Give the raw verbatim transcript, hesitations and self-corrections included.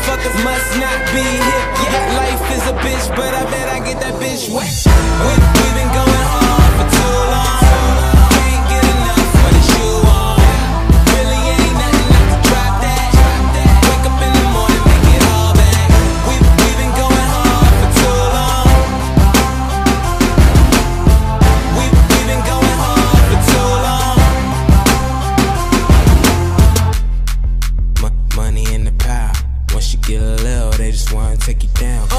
motherfuckers must not be hip. Yeah, life is a bitch, but I bet I get that bitch wet. We, we been going hard for too long. Can't get enough for the shoe on. Really ain't nothing, I can drop that. Wake up in the morning, make it all back. We, we been going hard for too long. We, we been going hard for too long. M money in the power. Once you get a little, they just wanna take you down.